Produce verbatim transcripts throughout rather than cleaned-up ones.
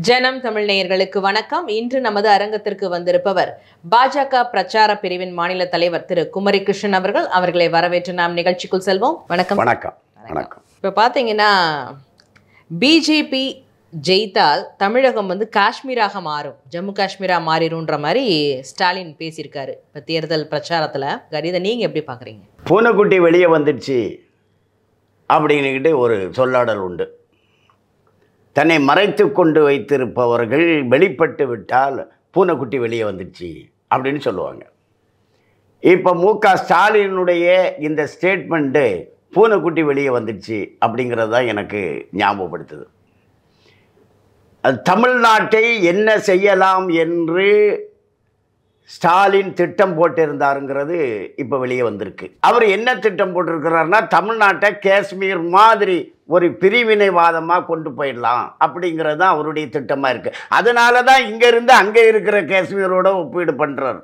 ஜனம் தமிழ் நேயர்களுக்கு வணக்கம். இன்று நமது அரங்கத்திற்கு வந்திருப்பவர் பாஜக பிரச்சார பிரிவின் மாநில தலைவர் திரு குமரி கிருஷ்ணன் அவர்கள். அவர்களை வரவேற்று நாம் நிகழ்ச்சிக்குள் செல்வோம். வணக்கம். வணக்கம். வணக்கம். இப்போ பார்த்தீங்கன்னா பிஜேபி ஜெயித்தால் தமிழகம் வந்து காஷ்மீராக மாறும், ஜம்மு காஷ்மீரா மாறிடும்ன்ற மாதிரி ஸ்டாலின் பேசியிருக்காரு இப்போ தேர்தல் பிரச்சாரத்தில். இதை நீங்கள் எப்படி பார்க்குறீங்க? பூனைக்குட்டி வெளியே வந்துடுச்சு அப்படின்னுக்கிட்டு ஒரு சொல்லாடல் உண்டு. தன்னை மறைத்து கொண்டு வைத்திருப்பவர்கள் வெளிப்பட்டு விட்டால் பூனைக்குட்டி வெளியே வந்துடுச்சு அப்படின்னு சொல்லுவாங்க. இப்போ மு க ஸ்டாலினுடைய இந்த ஸ்டேட்மெண்ட்டு பூனைக்குட்டி வெளியே வந்துடுச்சு அப்படிங்கிறது தான் எனக்கு ஞாபகப்படுத்துது. அது தமிழ்நாட்டை என்ன செய்யலாம் என்று ஸ்டாலின் திட்டம் போட்டிருந்தாருங்கிறது இப்போ வெளியே வந்திருக்கு. அவர் என்ன திட்டம் போட்டிருக்கிறாருன்னா, தமிழ்நாட்டை காஷ்மீர் மாதிரி ஒரு பிரிவினைவாதமாக கொண்டு போயிடலாம் அப்படிங்கிறது தான் அவருடைய திட்டமாக இருக்குது. அதனால தான் இங்கேருந்து அங்கே இருக்கிற காஷ்மீரோட ஒப்பீடு பண்ணுறார்.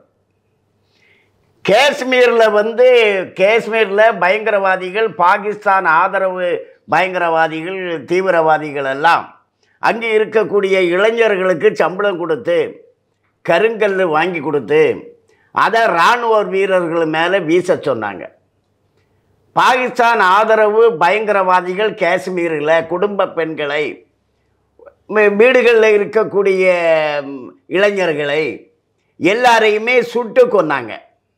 காஷ்மீரில் வந்து காஷ்மீரில் பயங்கரவாதிகள், பாகிஸ்தான் ஆதரவு பயங்கரவாதிகள், தீவிரவாதிகள் எல்லாம் அங்கே இருக்கக்கூடிய இளைஞர்களுக்கு சம்பளம் கொடுத்து கருங்கல் வாங்கி கொடுத்து அதை இராணுவ வீரர்கள் மேலே வீச சொன்னாங்க. பாகிஸ்தான் ஆதரவு பயங்கரவாதிகள் காஷ்மீரில் குடும்ப பெண்களை, வீடுகளில் இருக்கக்கூடிய இளைஞர்களை எல்லாரையுமே சுட்டு கொன்னாங்க.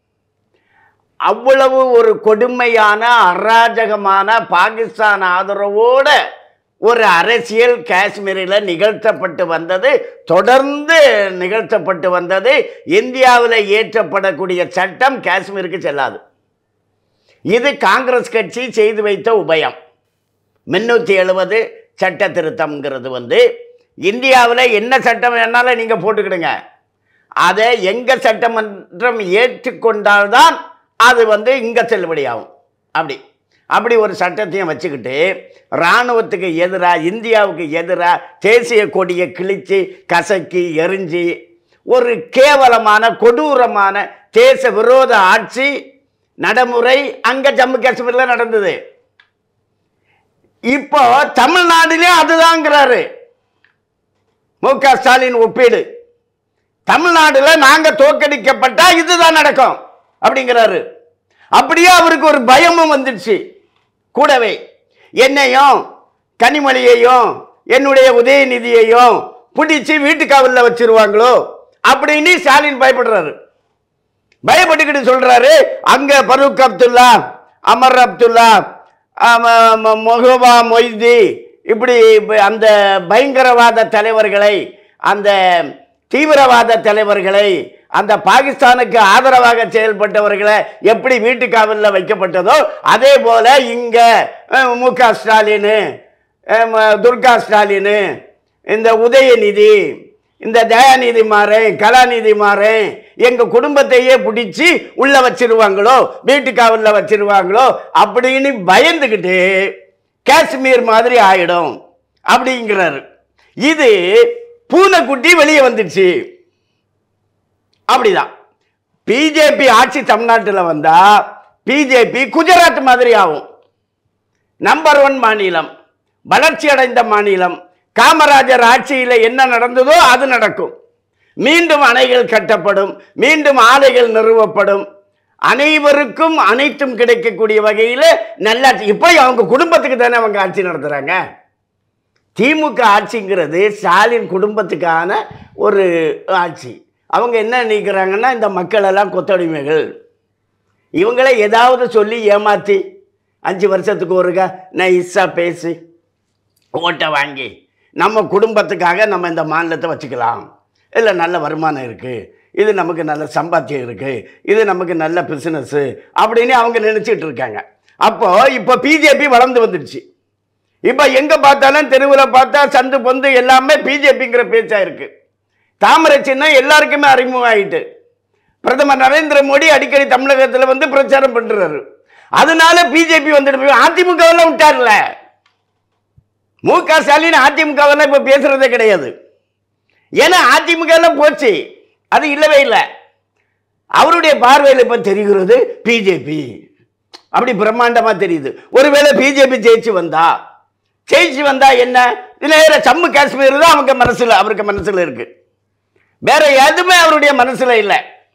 அவ்வளவு ஒரு கொடுமையான அராஜகமான பாகிஸ்தான் ஆதரவோடு ஒரு அரசியல் காஷ்மீரில் நிகழ்த்தப்பட்டு வந்தது, தொடர்ந்து நிகழ்த்தப்பட்டு வந்தது. இந்தியாவில் இயற்றப்படக்கூடிய சட்டம் காஷ்மீருக்கு செல்லாது. இது காங்கிரஸ் கட்சி செய்து வைத்த உபயம். முன்னூற்றி எழுபது சட்ட திருத்தம்ங்கிறது வந்து இந்தியாவில் என்ன சட்டம் வேணாலும் நீங்கள் போட்டுக்கிடுங்க, அதை எங்கள் சட்டமன்றம் ஏற்றுக்கொண்டால்தான் அது வந்து இங்கே செல்லுபடியாகும். அப்படி அப்படி ஒரு சட்டத்தையும் வச்சுக்கிட்டு இராணுவத்துக்கு எதிராக, இந்தியாவுக்கு எதிராக தேசிய கொடியை கிழித்து கசக்கி எரிஞ்சு ஒரு கேவலமான கொடூரமான தேச விரோத ஆட்சி நடைமுறை அங்கே ஜம்மு காஷ்மீரில் நடந்தது. இப்போ தமிழ்நாட்டிலே அதுதாங்கிறாரு மு க ஸ்டாலின் ஒப்பீடு. தமிழ்நாடுல நாங்கள் தோற்கடிக்கப்பட்டா இதுதான் நடக்கும் அப்படிங்கிறாரு. அப்படியே அவருக்கு ஒரு பயமும் வந்துடுச்சு. கூடவே என்னையும் கனிமொழியையும் என்னுடைய உதயநிதியையும் பிடிச்சி வீட்டுக்காவலில் வச்சிருவாங்களோ அப்படின்னு ஸ்டாலின் பயப்படுறாரு. பயப்பட்டுக்கிட்டு சொல்றாரு, அங்க பரூக் அப்துல்லா, அமர் அப்துல்லா, மொஹபா மொய்தி, இப்படி அந்த பயங்கரவாத தலைவர்களை, அந்த தீவிரவாத தலைவர்களை, அந்த பாகிஸ்தானுக்கு ஆதரவாக செயல்பட்டவர்களை எப்படி வீட்டுக்காவலில் வைக்கப்பட்டதோ அதே போல இங்க மு க ஸ்டாலின், துர்கா ஸ்டாலின், இந்த உதயநிதி, இந்த தயாநிதி மாறேன், கலாநிதி மாறேன் எங்க குடும்பத்தையே பிடிச்சி உள்ள வச்சிருவாங்களோ, வீட்டுக்காவலில் வச்சிருவாங்களோ அப்படின்னு பயந்துக்கிட்டு காஷ்மீர் மாதிரி ஆயிடும் அப்படிங்கிறாரு. இது பூனைக்குட்டி வெளியே வந்துடுச்சு. அப்படிதான் பிஜேபி ஆட்சி தமிழ்நாட்டில் வந்தா பிஜேபி குஜராத் மாதிரி ஆகும். நம்பர் ஒன் மாநிலம், வளர்ச்சி அடைந்த மாநிலம். காமராஜர் ஆட்சியில் என்ன நடந்ததோ அது நடக்கும். மீண்டும் அணைகள் கட்டப்படும், மீண்டும் ஆலைகள் நிறுவப்படும், அனைவருக்கும் அனைத்தும் கிடைக்கக்கூடிய வகையில் நல்லாட்சி. இப்போ அவங்க குடும்பத்துக்கு தானே அவங்க ஆட்சி நடத்துறாங்க. திமுக ஆட்சிங்கிறது ஸ்டாலின் குடும்பத்துக்கான ஒரு ஆட்சி. அவங்க என்ன நினைக்கிறாங்கன்னா, இந்த மக்கள் எல்லாம் கொத்தடிமைகள், இவங்களே ஏதாவது சொல்லி ஏமாற்றி அஞ்சு வருஷத்துக்கு ஒருக்கா நைஸாக பேசி ஓட்டை வாங்கி நம்ம குடும்பத்துக்காக நம்ம இந்த மாநிலத்தை வச்சுக்கலாம், இல்லை நல்ல வருமானம் இருக்குது, இது நமக்கு நல்ல சம்பாத்தியம் இருக்குது, இது நமக்கு நல்ல பிஸ்னஸ்ஸு அப்படின்னு அவங்க நினச்சிட்டு இருக்காங்க. அப்போது இப்போ பிஜேபி வளர்ந்து வந்துடுச்சு. இப்போ எங்கே பார்த்தாலும் தெருவில் பார்த்தா சந்து பொந்து எல்லாமே பிஜேபிங்கிற பேச்சாக இருக்குது. தாமரை சின்னம் எல்லாருக்குமே அறிமுகம் ஆகிட்டு பிரதமர் நரேந்திர மோடி அடிக்கடி தமிழகத்தில் வந்து பிரச்சாரம் பண்றாரு. அதனால பிஜேபி வந்துட்டு அதிமுகவெல்லாம் விட்டார்ல. மு க ஸ்டாலின் அதிமுகவெல்லாம் இப்போ பேசுறதே கிடையாது. ஏன்னா அதிமுக எல்லாம் போச்சு, அது இல்லவே இல்லை. அவருடைய பார்வையில் இப்போ தெரிகிறது பிஜேபி அப்படி பிரம்மாண்டமாக தெரியுது. ஒருவேளை பிஜேபி ஜெயிச்சு வந்தா ஜெயிச்சு வந்தா என்ன? நேர ஜம்மு காஷ்மீர் தான் அவங்க மனசுல, அவருக்கு மனசுல இருக்கு. வேற எதுவுமே அவருடைய மனசுல இல்லை.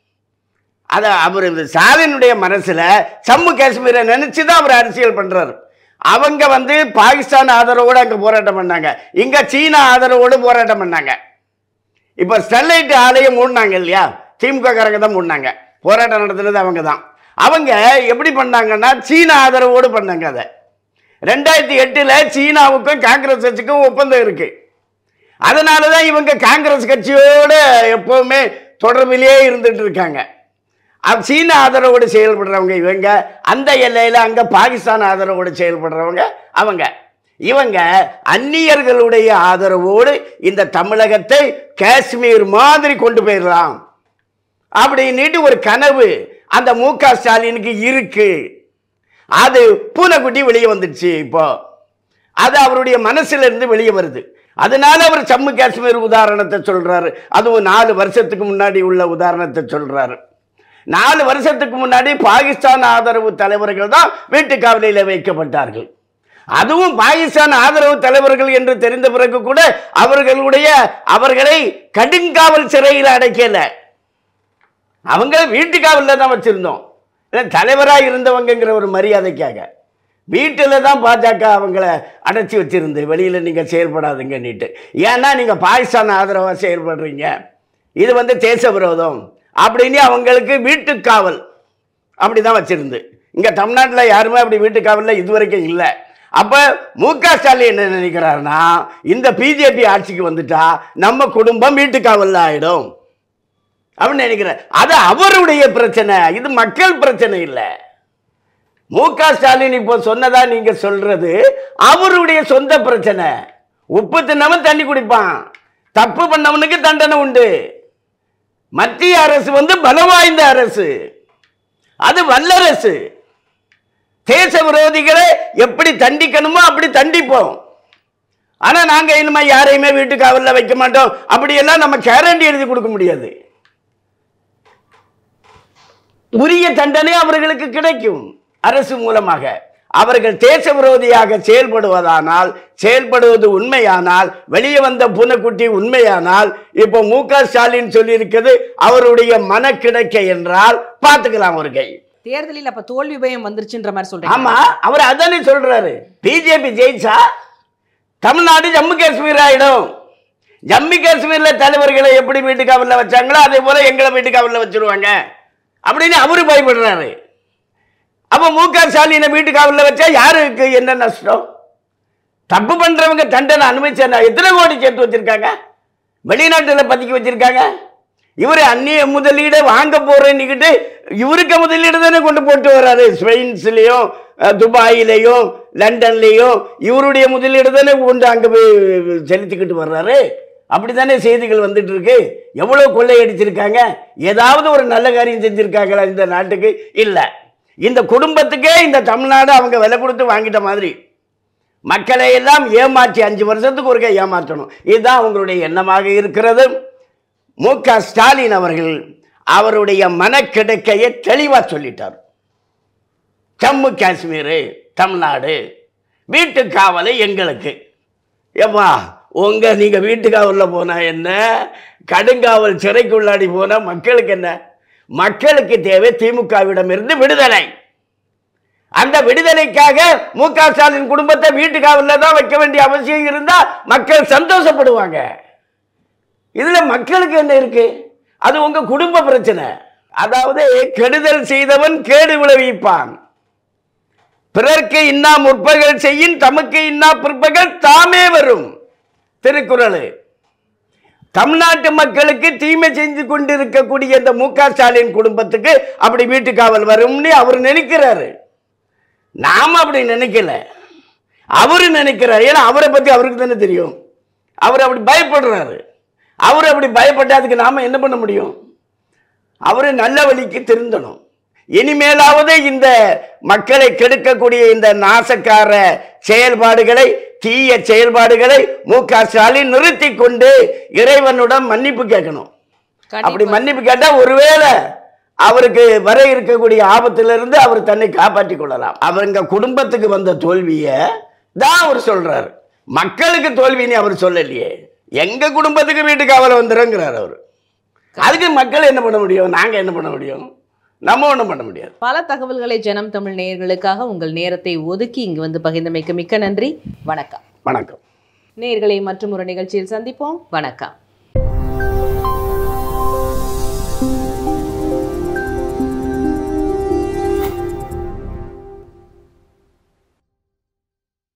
அத அவர் ஸ்டாலினுடைய மனசுல ஜம்மு காஷ்மீரை நினைச்சுதான் அவர் அரசியல் பண்றாரு. அவங்க வந்து பாகிஸ்தான் ஆதரவோடு அங்க போராட்டம் பண்ணாங்க, இங்க சீனா ஆதரவோடு போராட்டம் பண்ணாங்க. இப்ப ஸ்டெர்லைட் ஆலையம் மூடினாங்க இல்லையா, திமுக காரங்க தான் மூடினாங்க, போராட்டம் நடத்துனது அவங்க தான். அவங்க எப்படி பண்ணாங்கன்னா சீனா ஆதரவோடு பண்ணாங்க. அதை ரெண்டாயிரத்தி எட்டுல சீனாவுக்கும் காங்கிரஸ் கட்சிக்கும் ஒப்பந்தம் இருக்கு. அதனாலதான் இவங்க காங்கிரஸ் கட்சியோடு எப்பவுமே தொடர்பிலேயே இருந்துட்டு இருக்காங்க. சீன ஆதரவோடு செயல்படுறவங்க இவங்க, அந்த எல்லையில அங்க பாகிஸ்தான் ஆதரவோடு செயல்படுறவங்க அவங்க. இவங்க அந்நியர்களுடைய ஆதரவோடு இந்த தமிழகத்தை காஷ்மீர் மாதிரி கொண்டு போயிடலாம் அப்படின்னுட்டு ஒரு கனவு அந்த மு க ஸ்டாலினுக்கு இருக்கு. அது பூனைக்குட்டி வெளியே வந்துடுச்சு. இப்போ அது அவருடைய மனசுல இருந்து வெளியே வருது. அதனால அவர் ஜம்மு காஷ்மீர் உதாரணத்தை சொல்றாரு. அதுவும் நாலு வருஷத்துக்கு முன்னாடி உள்ள உதாரணத்தை சொல்றாரு. நாலு வருஷத்துக்கு முன்னாடி பாகிஸ்தான் ஆதரவு தலைவர்கள் தான் வீட்டு காவலில் வைக்கப்பட்டார்கள். அதுவும் பாகிஸ்தான் ஆதரவு தலைவர்கள் என்று தெரிந்த பிறகு கூட அவர்களுடைய அவர்களை கடுங்காவல் சிறையில் அடைக்கல, அவங்க வீட்டு காவலில் தான் வச்சிருந்தோம். தலைவராக இருந்தவங்கிற ஒரு மரியாதைக்காக வீட்டில் தான் பாஜக அவங்கள அடைச்சி வச்சிருந்து வெளியில நீங்க செயல்படாதுங்க நீட்டு. ஏன்னா நீங்க பாகிஸ்தான் ஆதரவாக செயல்படுறீங்க, இது வந்து தேச விரோதம் அப்படின்னு அவங்களுக்கு வீட்டு காவல் அப்படிதான் வச்சிருந்து. இங்க தமிழ்நாட்டில் யாருமே அப்படி வீட்டு காவலில் இதுவரைக்கும் இல்லை. அப்ப மு க ஸ்டாலின் என்ன நினைக்கிறாருன்னா, இந்த பிஜேபி ஆட்சிக்கு வந்துட்டா நம்ம குடும்பம் வீட்டு காவல்ல ஆயிடும் அப்படின்னு நினைக்கிறார். அது அவருடைய பிரச்சனை, இது மக்கள் பிரச்சனை இல்லை. மு க ஸ்டாலின் இப்போ சொன்னதா நீங்க சொல்றது அவருடைய சொந்த பிரச்சனை. உப்பு தின்னவன் தண்ணி குடிப்பான், தப்பு பண்ணவனுக்கு தண்டனை உண்டு. மத்திய அரசு வந்து பலம் வாய்ந்த அரசு, அது வல்லரசு. தேச விரோதிகளை எப்படி தண்டிக்கணுமோ அப்படி தண்டிப்போம். ஆனா நாங்க இனிமே யாரையுமே வீட்டு காவல்ல வைக்க மாட்டோம் அப்படியெல்லாம் நம்ம கேரண்டி எழுதி கொடுக்க முடியாது. உரிய தண்டனை அவர்களுக்கு கிடைக்கும் அரசு மூலமாக. அவர்கள் தேச விரோதியாக செயல்படுவதானால், செயல்படுவது உண்மையானால், வெளியே வந்த பூனைக்குட்டி உண்மையானால், இப்போ மு க ஸ்டாலின் சொல்லி இருக்கிறது அவருடைய மன கிடைக்க என்றால் பார்த்துக்கலாம். ஒரு கை தேர்தலில் அப்ப தோல்வி பயம் வந்துருச்சுன்ற மாதிரி சொல்றீங்க. ஆமா, அவர் அதானே சொல்றாரு. பிஜேபி ஜெயிச்சா தமிழ்நாடு ஜம்மு காஷ்மீர் ஆயிடும். ஜம்மு காஷ்மீர்ல தலைவர்களை எப்படி வீட்டு காவல்ல வச்சாங்களோ அதே போல எங்களை வீட்டு காவல்ல வச்சிருவாங்க அப்படின்னு அவரு பயப்படுறாரு. அப்ப மு க ஸ்டாலினை வீட்டு காவல்ல வச்சா யாருக்கு என்ன நஷ்டம்? தப்பு பண்றவங்க தண்டனை அனுமதிச்சா எத்தனை கோடி சேர்த்து வச்சிருக்காங்க, வெளிநாட்டுல பதுக்கி வச்சிருக்காங்க. இவரு அந்நிய முதலீடு வாங்க போறேன்னுக்கிட்டு இவருக்கு முதலீடு தானே கொண்டு போட்டு வர்றாரு. ஸ்பெயின்ஸ்லயும் துபாயிலையும் லண்டன்லயும் இவருடைய முதலீடு தானே கொண்டு அங்க போய் செலுத்திக்கிட்டு வர்றாரு. அப்படித்தானே செய்திகள் வந்துட்டு இருக்கு. எவ்வளவு கொள்ளையடிச்சிருக்காங்க, ஏதாவது ஒரு நல்ல காரியம் செஞ்சிருக்காங்களா இந்த நாட்டுக்கு? இல்ல. இந்த குடும்பத்துக்கே இந்த தமிழ்நாடு அவங்க விலை கொடுத்து வாங்கிட்ட மாதிரி மக்களை எல்லாம் ஏமாற்றி அஞ்சு வருஷத்துக்கு ஒருக்க ஏமாற்றணும், இதுதான் அவங்களுடைய எண்ணமாக இருக்கிறது. மு க ஸ்டாலின் அவர்கள் அவருடைய மனக்கிடக்கையை தெளிவா சொல்லிட்டார். ஜம்மு காஷ்மீர் தமிழ்நாடு, வீட்டு காவலை எங்களுக்கு. ஏப்பா உங்க நீங்க வீட்டு காவலில் போனா என்ன, கடுங்காவல் சிறைக்குள்ளாடி போனா மக்களுக்கு என்ன? மக்களுக்கு தேவை திமுகவிடம் இருந்து விடுதலை. அந்த விடுதலைக்காக மு க ஸ்டாலின் குடும்பத்தை வீட்டு காவலில் தான் வைக்க வேண்டிய அவசியம் இருந்தா மக்கள் சந்தோஷப்படுவாங்க. இதுல மக்களுக்கு என்ன இருக்கு? அது உங்க குடும்ப பிரச்சனை. அதாவது கெடுதல் செய்தவன் கேடு விளைவிப்பான், பிறர்க்கு இன்னா முற்பகல் செய்யின் தமக்கு இன்னா பிற்பகல் தாமே வரும். திருக்குறள். தமிழ்நாட்டு மக்களுக்கு தீமை செஞ்சு கொண்டிருக்கக்கூடிய இந்த மு க ஸ்டாலின் குடும்பத்துக்கு அப்படி வீட்டு காவல் வரும்னு அவர் நினைக்கிறாரு. நாம அப்படி நினைக்கல, அவரு நினைக்கிறார். ஏன்னா அவரை பத்தி அவருக்கு தானே தெரியும். அவர் அப்படி பயப்படுறாரு. அவர் அப்படி பயப்பட்டதுக்கு நாம என்ன பண்ண முடியும்? அவரு நல்ல வழிக்கு திருந்தணும். இனிமேலாவது இந்த மக்களை கெடுக்கக்கூடிய இந்த நாசக்கார செயல்பாடுகளை, தீய செயல்பாடுகளை மு க ஸ்டாலின் நிறுத்தி கொண்டு இறைவனுடன் மன்னிப்பு கேட்கணும். அப்படி மன்னிப்பு கேட்டா ஒருவேளை அவருக்கு வர இருக்கக்கூடிய ஆபத்திலிருந்து அவர் தன்னை காப்பாற்றிக் கொள்ளலாம். அவங்க குடும்பத்துக்கு வந்த தோல்வியை தான் அவர் சொல்றாரு. மக்களுக்கு தோல்வின்னு அவர் சொல்லலையே. எங்க குடும்பத்துக்கு வீட்டு காவல் வந்துருங்கிறார் அவர். அதுக்கு மக்கள் என்ன பண்ண முடியும்? நாங்க என்ன பண்ண முடியும்? நம்ம ஒன்றும் பண்ண முடியாது. பல தகவல்களை ஜனம் தமிழ் நேயர்களுக்காக உங்கள் நேரத்தை ஒதுக்கி இங்கு வந்து பகிர்ந்தமைக்கு மிக்க நன்றி. வணக்கம். வணக்கம் நேயர்களை மற்றும் ஒரு நிகழ்ச்சியில் சந்திப்போம். வணக்கம்.